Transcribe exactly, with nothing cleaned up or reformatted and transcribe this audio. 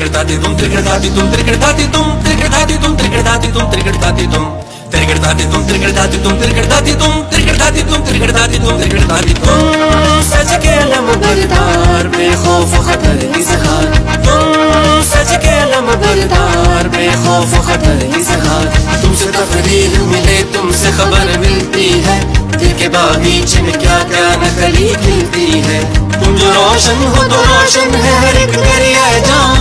त्रिगड़ताती तुम त्रिगड़ताती तुम त्रिगड़ताती तुम त्रिगड़ताती तुम त्रिगड़ताती तुम त्रिगड़ताती तुम त्रिगड़ताती तुम त्रिगड़ताती तुम त्रिगड़ताती तुम त्रिगड़ताती तुम त्रिगड़ताती तुम त्रिगड़ताती तुम सच के अलम बरदार बेखौफ खतर की सहार तुम सच के अलम बरदार बेखौफ खतर की सहार तुमसे तफरीर मिले तुमसे खबर मिलती है दिल के बागीचे में क्या क्या नकली खिलती है तुम जो रोशन हो तो रोशन है हर एक दरिया जान